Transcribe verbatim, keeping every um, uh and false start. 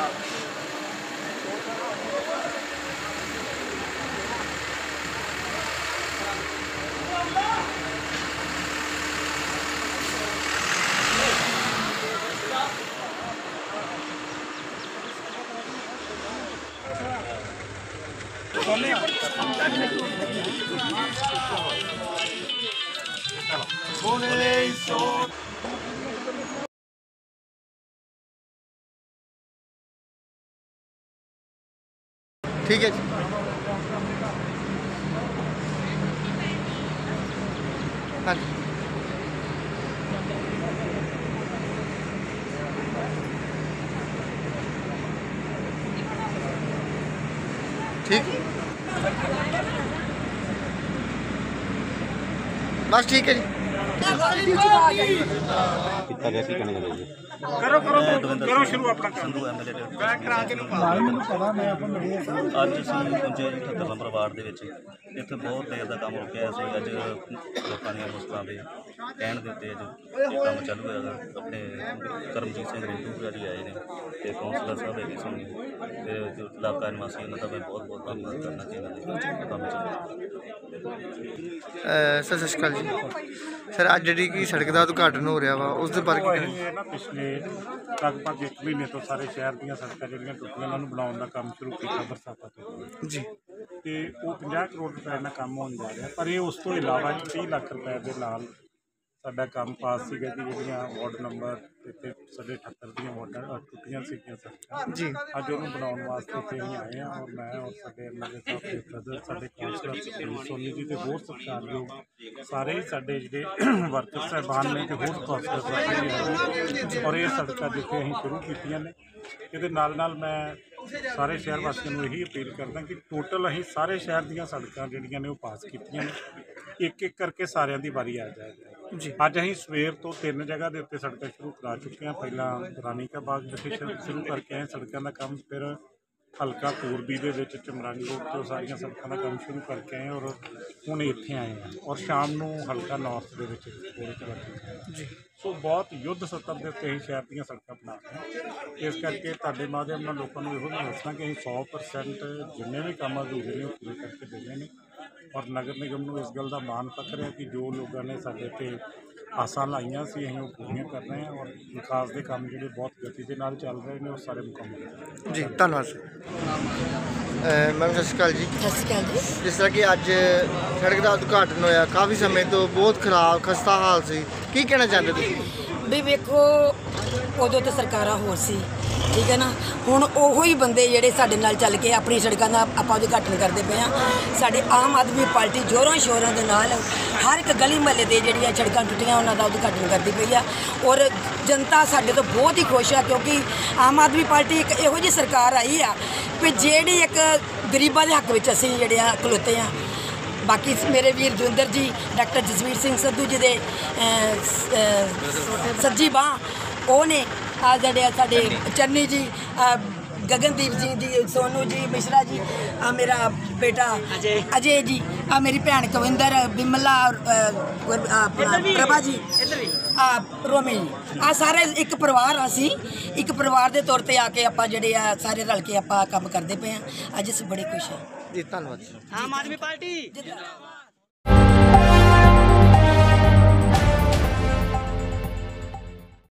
ठीक है जी। हाँ जी ठीक, बस ठीक है जी। कितना कैसे कहने लगे जी करो करो करो शुरू अपना ਸੰਧੂ ਐਮਐਲਏ ਦੇ ਮੈਂ ਕਰਾ ਕੇ ਨਹੀਂ ਪਾ ਅੱਜ ਅਸੀਂ ਪਹੁੰਚੇ ਅਠੱਤਰ ਨੰਬਰ ਵਾਰਡ ਦੇ ਵਿੱਚ। ਇੱਥੇ ਬਹੁਤ ਦੇਰ ਦਾ ਕੰਮ ਰੁਕਿਆ ਸੀ। ਅੱਜ ਲੋਕਾਂ ਦੀਆਂ ਮੁਸ਼ਕਲਾਂ ਦੇ ਕਹਿਣ ਦੇ ਉੱਤੇ ਅੱਜ ਇਹ ਕੰਮ ਚਾਲੂ ਹੋਇਆ। ਆਪਣੇ ਕਰਮਜੀਤ ਸਿੰਘ ਰਿੰਟੂ ਜੀ ਆਏ ਨੇ ਤੇ ਕੌਂਸਲਰ ਸਾਹਿਬ ਹੈਗੇ ਸਨ ਤੇ ਜੋ ਇਲਾਕਾ ਨਿਵਾਸੀ ਉਹਨਾਂ ਦਾ ਮੈਂ ਬਹੁਤ ਬਹੁਤ ਧੰਨਵਾਦ ਕਰਨਾ ਚਾਹੁੰਦਾ ਕੰਮ ਚਾਲੂ। सर सत श्रीकाल जी। सर अज जी सड़क का उद्घाटन हो रहा वा उस दे बारे ਇਹ ਨਾ ਪਿਛਲੇ ਲਗਭਗ ਇੱਕ ਮਹੀਨੇ ਤੋਂ ਸਾਰੇ ਸ਼ਹਿਰ ਦੀਆਂ ਸੜਕਾਂ ਜਿਹੜੀਆਂ ਟੁੱਟੀਆਂ ਉਹਨਾਂ ਨੂੰ ਬਣਾਉਣ ਦਾ ਕੰਮ ਸ਼ੁਰੂ ਕੀਤਾ ਬਰਸਾਤਾਂ ਤੋਂ जी ਤੇ ਉਹ ਪੰਜਾਹ ਕਰੋੜ ਰੁਪਏ ਦਾ ਕੰਮ ਹੋਣ ਜਾ ਰਿਹਾ। ਪਰ ਇਹ ਉਸ ਤੋਂ ਇਲਾਵਾ ਤੀਹ ਲੱਖ ਰੁਪਏ ਦੇ ਨਾਲ ਸਾਡਾ ਕੰਮ ਪਾਸ ਸੀਗਾ ਕਿ ਜਿਹੜੀਆਂ ਵਾਰਡ ਨੰਬਰ ਇੱਥੇ ਸਾਡੇ ਅਠੱਤਰ ਦੀਆਂ ਵਾਰਡਾਂ ਟੁੱਟੀਆਂ ਸੀਗੀਆਂ ਸੜਕਾਂ जी ਅੱਜ ਉਹਨੂੰ ਬਣਾਉਣ ਵਾਸਤੇ ਇੱਥੇ ਅਸੀਂ ਆਏ ਹਾਂ ਔਰ ਮੈਂ ਔਰ ਸਾਡੇ ਐਮਐਲਏ ਸਾਹਿਬ ਦੇ ਬ੍ਰਦਰ ਸਾਡੇ ਕੌਂਸਲਰ ਸੋਨੀ ਜੀ ਤੇ ਹੋਰ ਸਤਿਕਾਰਯੋਗ ਸਾਰੇ ਸਾਡੇ ਜਿਹੜੇ ਵਰਕਰ ਸਾਹਿਬਾਨ ਨੇ ਤੇ ਹੋਰ ਕੌਂਸਲਰ ਸਾਹਿਬਾਨ ਔਰ ਇਹ ਸੜਕਾਂ ਜਿੱਥੇ ਅਸੀਂ ਸ਼ੁਰੂ ਕੀਤੀਆਂ ਨੇ ਇਹਦੇ ਨਾਲ ਨਾਲ ਮੈਂ ਸਾਰੇ ਸ਼ਹਿਰ ਵਾਸੀਆਂ ਨੂੰ ਇਹੀ ਅਪੀਲ ਕਰਦਾ ਕਿ ਟੋਟਲ ਅਸੀਂ ਸਾਰੇ ਸ਼ਹਿਰ ਦੀਆਂ ਸੜਕਾਂ ਜਿਹੜੀਆਂ ਨੇ ਉਹ ਪਾਸ ਕੀਤੀਆਂ ਨੇ। ਇੱਕ ਇੱਕ ਕਰਕੇ ਸਾਰਿਆਂ ਦੀ ਵਾਰੀ ਆ ਜਾਏਗੀ जी ਅੱਜ ਅਸੀਂ ਸਵੇਰ ਤੋਂ ਤਿੰਨ ਜਗ੍ਹਾ ਦੇ ਉੱਤੇ ਸੜਕਾਂ ਸ਼ੁਰੂ ਕਰਾ ਚੁੱਕੇ ਹਾਂ। ਪਹਿਲਾਂ ਰਾਨੀ ਕਾ ਬਾਗ ਵਿਖੇ ਸ਼ੁਰੂ ਸ਼ੁਰੂ ਕਰਕੇ ਆਏ ਸੜਕਾਂ ਦਾ ਕੰਮ, ਫਿਰ ਹਲਕਾ ਪੂਰਬੀ ਦੇ ਵਿੱਚ ਚਮਰੰਗ ਰੋਡ ਤੋਂ ਸਾਰੀਆਂ ਸੜਕਾਂ ਦਾ ਕੰਮ ਸ਼ੁਰੂ ਕਰਕੇ ਆਏ ਔਰ ਹੁਣ ਇੱਥੇ ਆਏ ਹਾਂ ਔਰ ਸ਼ਾਮ ਨੂੰ ਹਲਕਾ ਨਾਰਥ ਦੇ ਵਿੱਚ ਪੂਰੇ ਚਲਾ जी ਸੋ ਬਹੁਤ ਯੁੱਧ ਸੱਤਰ ਦੇ ਉੱਤੇ ਅਸੀਂ ਸ਼ਹਿਰ ਦੀਆਂ ਸੜਕਾਂ ਬਣਾ ਰਹੇ ਹਾਂ। ਇਸ ਕਰਕੇ ਤੁਹਾਡੇ ਮਾਧਿਅਮ ਨਾਲ ਲੋਕਾਂ ਨੂੰ ਇਹੋ ਜਿਹਾ ਦੱਸਣਾ ਕਿ ਅਸੀਂ ਸੌ ਪਰਸੈਂਟ ਜਿੰਨੇ ਵੀ ਕੰਮ ਅਧੂਰੇ ਨੇ ਉਹ ਪੂਰੇ ਕਰਕੇ ਦੇਣੇ ਨੇ ਔਰ ਨਗਰ ਨਿਗਮ ਨੂੰ ਇਸ ਗੱਲ ਦਾ ਮਾਣ ਫਖਰ ਹੈ ਕਿ ਜੋ ਲੋਕਾਂ ਨੇ ਸਾਡੇ 'ਤੇ ਆਸਾਂ ਲਾਈਆਂ ਸੀ ਅਸੀਂ ਉਹ ਪੂਰੀਆਂ ਕਰ ਰਹੇ ਹਾਂ ਔਰ ਵਿਕਾਸ ਦੇ ਕੰਮ ਜਿਹੜੇ ਬਹੁਤ ਗਤੀ ਦੇ ਨਾਲ ਚੱਲ ਰਹੇ ਨੇ ਉਹ ਸਾਰੇ ਮੁਕੰਮਲ। जी धन्यवाद सर। मैम सत श्रीकाल जी। सत श्रीकाल जी। जिस तरह कि अज सड़क का उद्घाटन होया काफ़ी समय तो बहुत खराब खस्ता हाल से की कहना चाहते तुसीं? भी वेखो उदों तो सरकारां होर सी ठीक है ना, हुण ओहो ही बंदे जिहड़े साडे नाल चल के अपनी सड़कों का आपां उद्घाटन करते पे हाँ। साडी आम आदमी पार्टी जोरों शोरों के नाल हर एक गली महल्ले दे जिहड़ियां सड़कां टुटियां उन्हां दा उद्घाटन करती पई है और जनता साडे तो बहुत ही खुश है क्योंकि आम आदमी पार्टी एक इहो जी सरकार आई है कि जिहड़ी एक गरीबां दे हक विच असीं जिहड़े खलोते हैं। बाकी मेरे वीर जोगिंदर जी डॉक्टर जसवीर सिंह संधू जी दे सज्जी बांह ਉਹ ने आ जड़े साढ़े चन्नी जी गगनदीप जी जी सोनू जी मिश्रा जी आ मेरा बेटा अजय जी आ मेरी भैन कविंदर बिमला प्रभा जी आ रोमी जी आ सारे एक परिवार असी एक परिवार के तौर पर आके आप जड़े सारे रल के आप काम करते पे हैं। अज अस बड़े खुश हैं जी धन्यवाद। आम आदमी पार्टी।